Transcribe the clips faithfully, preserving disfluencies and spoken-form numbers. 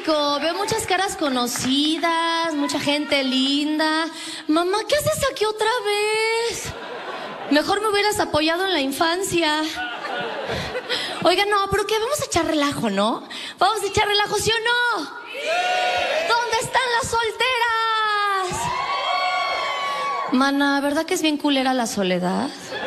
rico. Veo muchas caras conocidas, mucha gente linda. Mamá, ¿qué haces aquí otra vez? Mejor me hubieras apoyado en la infancia. Oiga, no, pero ¿qué? Vamos a echar relajo, ¿no? Vamos a echar relajo, ¿sí o no? ¿Dónde están las solteras? Mana, ¿verdad que es bien culera la soledad?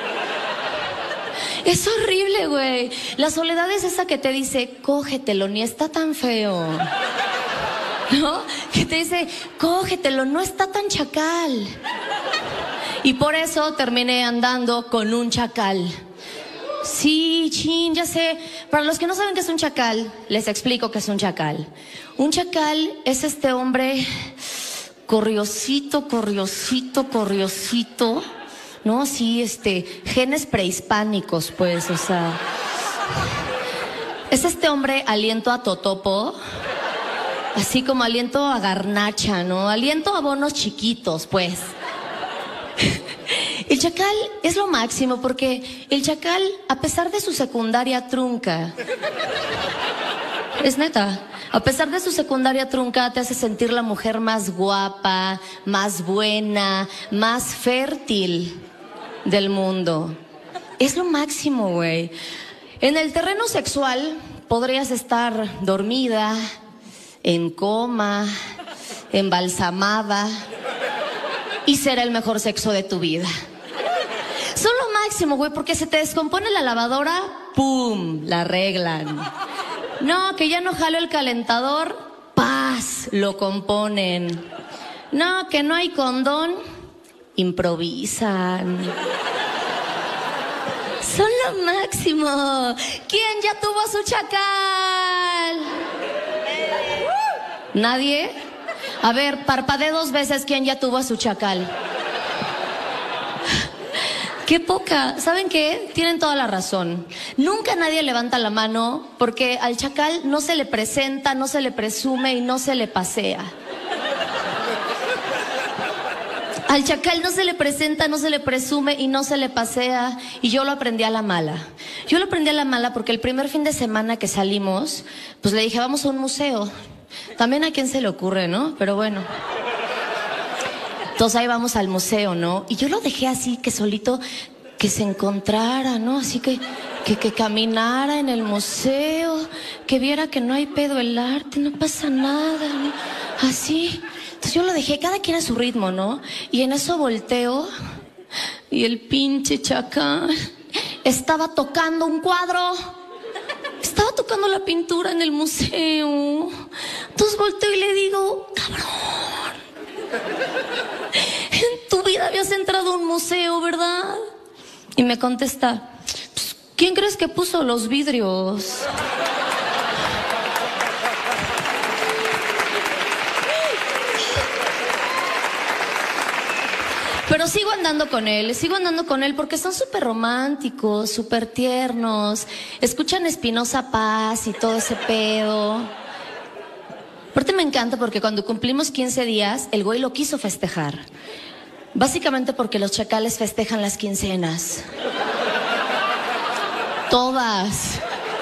Es horrible, güey. La soledad es esa que te dice, cógetelo, ni está tan feo. ¿No? Que te dice, cógetelo, no está tan chacal. Y por eso terminé andando con un chacal. Sí, chin, ya sé. Para los que no saben qué es un chacal, les explico qué es un chacal. Un chacal es este hombre corriosito, corriosito, corriosito, ¿no? Sí, este, genes prehispánicos, pues, o sea. Es este hombre aliento a totopo, así como aliento a garnacha, ¿no? Aliento a bonos chiquitos, pues. El chacal es lo máximo porque el chacal, a pesar de su secundaria trunca, es neta, a pesar de su secundaria trunca, te hace sentir la mujer más guapa, más buena, más fértil del mundo. Es lo máximo, güey. En el terreno sexual podrías estar dormida, en coma, embalsamada y será el mejor sexo de tu vida. Son lo máximo, güey, porque se te descompone la lavadora, ¡pum!, la arreglan. No, que ya no jalo el calentador, ¡paz!, lo componen. No, que no hay condón, improvisan. Son lo máximo. ¿Quién ya tuvo a su chacal? ¿Nadie? A ver, parpadee dos veces quién ya tuvo a su chacal. Qué poca. ¿Saben qué? Tienen toda la razón. Nunca nadie levanta la mano porque al chacal no se le presenta, no se le presume y no se le pasea. Al chacal no se le presenta, no se le presume y no se le pasea. Y yo lo aprendí a la mala. Yo lo aprendí a la mala porque el primer fin de semana que salimos, pues le dije, vamos a un museo. También a quién se le ocurre, ¿no? Pero bueno. Entonces ahí vamos al museo, ¿no? Y yo lo dejé así, que solito, que se encontrara, ¿no? Así que, que, que caminara en el museo, que viera que no hay pedo el arte, no pasa nada, ¿no? Así. Entonces yo lo dejé, cada quien a su ritmo, ¿no? Y en eso volteo y el pinche chacal estaba tocando un cuadro. Estaba tocando la pintura en el museo. Entonces volteo y le digo, cabrón, en tu vida habías entrado a un museo, ¿verdad? Y me contesta, pues, ¿quién crees que puso los vidrios? Pero sigo andando con él, sigo andando con él porque son súper románticos, súper tiernos, escuchan Espinosa Paz y todo ese pedo. Aparte me encanta porque cuando cumplimos quince días, el güey lo quiso festejar. Básicamente porque los chacales festejan las quincenas. Todas.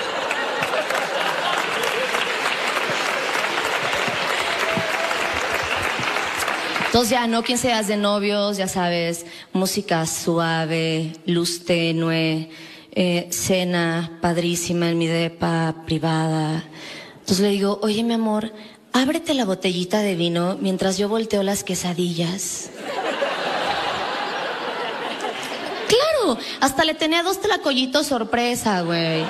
Entonces ya, ¿no? quince días de novios, ya sabes, música suave, luz tenue, eh, cena padrísima en mi depa privada. Entonces le digo, oye, mi amor, ábrete la botellita de vino mientras yo volteo las quesadillas. Claro, hasta le tenía dos tlacoyitos sorpresa, güey.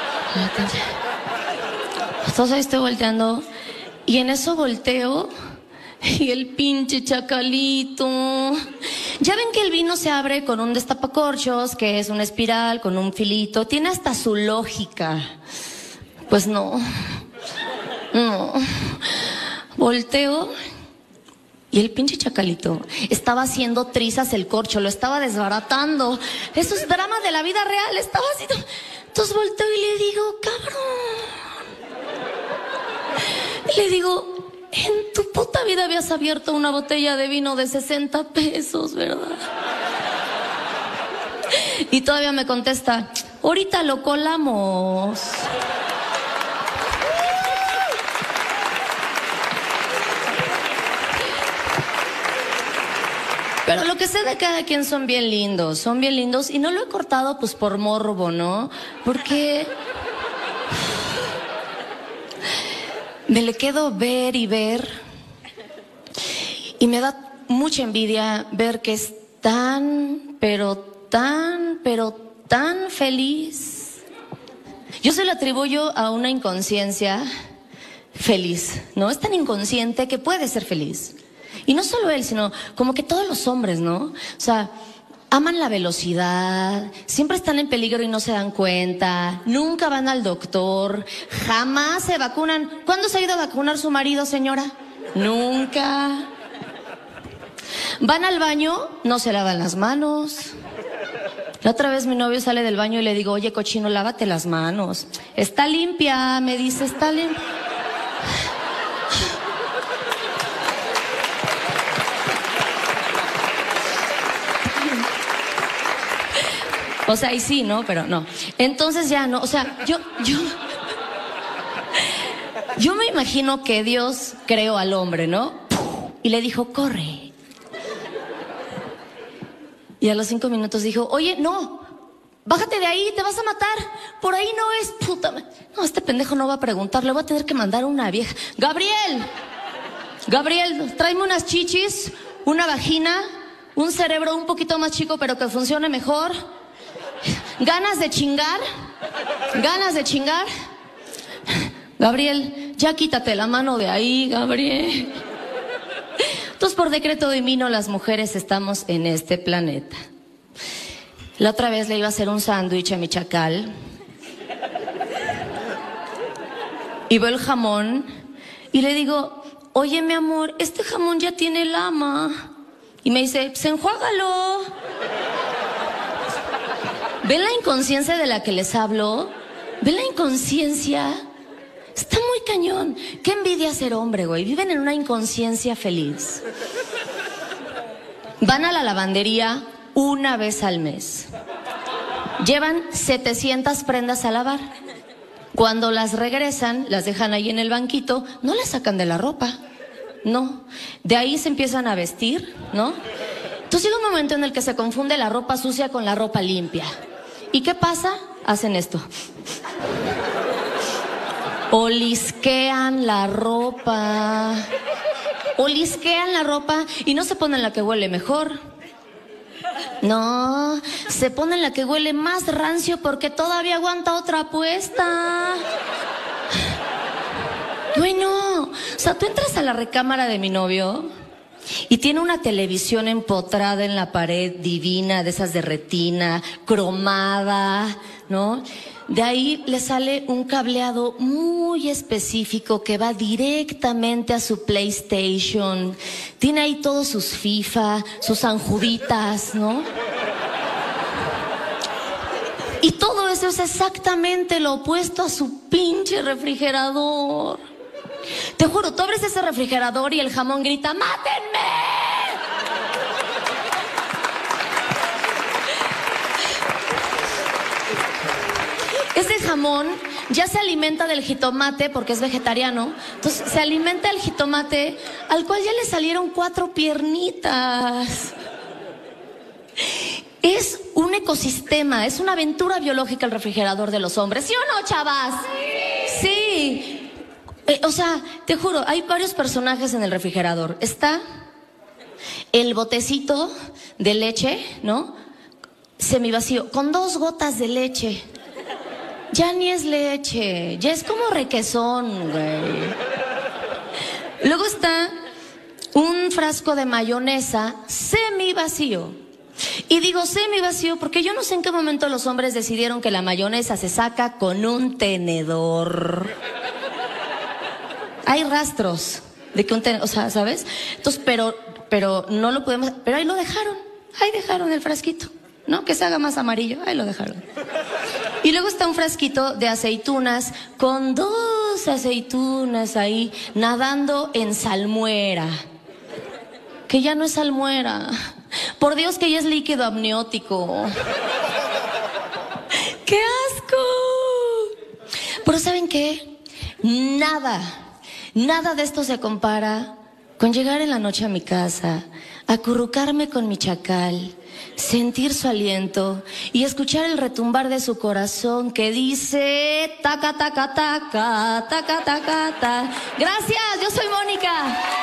Entonces ahí estoy volteando y en eso volteo y el pinche chacalito. Ya ven que el vino se abre con un destapacorchos, que es una espiral con un filito. Tiene hasta su lógica. Pues no. No. Volteo y el pinche chacalito estaba haciendo trizas el corcho, lo estaba desbaratando. Eso es drama de la vida real, estaba haciendo. Entonces volteo y le digo, cabrón. Le digo, en tu puta vida habías abierto una botella de vino de sesenta pesos, ¿verdad? Y todavía me contesta, ahorita lo colamos. Pero lo que sé de cada quien son bien lindos, son bien lindos. Y no lo he cortado pues por morbo, ¿no? Porque me le quedo ver y ver. Y me da mucha envidia ver que es tan, pero tan, pero tan feliz. Yo se lo atribuyo a una inconsciencia feliz, ¿no? Es tan inconsciente que puede ser feliz. Y no solo él, sino como que todos los hombres, ¿no? O sea, aman la velocidad, siempre están en peligro y no se dan cuenta, nunca van al doctor, jamás se vacunan. ¿Cuándo se ha ido a vacunar su marido, señora? Nunca. Van al baño, no se lavan las manos. La otra vez mi novio sale del baño y le digo, oye, cochino, lávate las manos. Está limpia, me dice, está limpia. O sea, y sí, ¿no? Pero no. Entonces ya no, o sea, yo, yo, yo me imagino que Dios creó al hombre, ¿no? Y le dijo, corre. Y a los cinco minutos dijo, oye, no, bájate de ahí, te vas a matar. Por ahí no es, puta. No, este pendejo no va a preguntar, le voy a tener que mandar a una vieja. Gabriel, Gabriel, tráeme unas chichis, una vagina, un cerebro un poquito más chico, pero que funcione mejor. ¿Ganas de chingar? ¿Ganas de chingar? Gabriel, ya quítate la mano de ahí, Gabriel. Entonces, por decreto divino, las mujeres estamos en este planeta. La otra vez le iba a hacer un sándwich a mi chacal. Y veo el jamón y le digo, oye, mi amor, este jamón ya tiene lama. Y me dice, pues enjuágalo. ¿Ven la inconsciencia de la que les hablo? ¿Ven la inconsciencia? Está muy cañón. Qué envidia ser hombre, güey. Viven en una inconsciencia feliz. Van a la lavandería una vez al mes. Llevan setecientas prendas a lavar. Cuando las regresan, las dejan ahí en el banquito, no las sacan de la ropa. No. De ahí se empiezan a vestir, ¿no? Entonces llega un momento en el que se confunde la ropa sucia con la ropa limpia. ¿Y qué pasa? Hacen esto. Olisquean la ropa. Olisquean la ropa y no se ponen la que huele mejor. No, se ponen la que huele más rancio porque todavía aguanta otra apuesta. Bueno, o sea, tú entras a la recámara de mi novio y tiene una televisión empotrada en la pared divina, de esas de retina, cromada, ¿no? De ahí le sale un cableado muy específico que va directamente a su PlayStation. Tiene ahí todos sus FIFA, sus anjuditas, ¿no? Y todo eso es exactamente lo opuesto a su pinche refrigerador. Te juro, tú abres ese refrigerador y el jamón grita, ¡mátenme! Ese jamón ya se alimenta del jitomate porque es vegetariano. Entonces se alimenta del jitomate al cual ya le salieron cuatro piernitas. Es un ecosistema, es una aventura biológica el refrigerador de los hombres. ¿Sí o no, chavas? Sí. Sí. Eh, o sea, te juro, hay varios personajes en el refrigerador. Está el botecito de leche, ¿no? Semivacío, con dos gotas de leche. Ya ni es leche, ya es como requesón, güey. Luego está un frasco de mayonesa semivacío. Y digo semivacío porque yo no sé en qué momento los hombres decidieron que la mayonesa se saca con un tenedor. Hay rastros de que un tenedor, o sea, ¿sabes? Entonces, pero, pero no lo podemos, pero ahí lo dejaron, ahí dejaron el frasquito, ¿no? Que se haga más amarillo, ahí lo dejaron. Y luego está un frasquito de aceitunas con dos aceitunas ahí nadando en salmuera. Que ya no es salmuera. Por Dios que ya es líquido amniótico. ¡Qué asco! Pero ¿saben qué? Nada, nada de esto se compara con llegar en la noche a mi casa, acurrucarme con mi chacal, sentir su aliento y escuchar el retumbar de su corazón que dice taca, taca, taca, taca, taca, taca. Gracias, yo soy Mónica.